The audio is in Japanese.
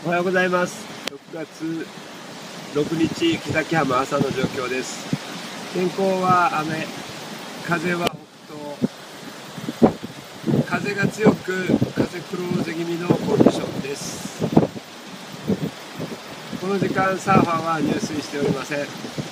おはようございます。6月6日木崎浜朝の状況です。天候は雨、風は北東、風が強く風クローゼ気味のコンディションです。この時間サーファーは入水しておりません。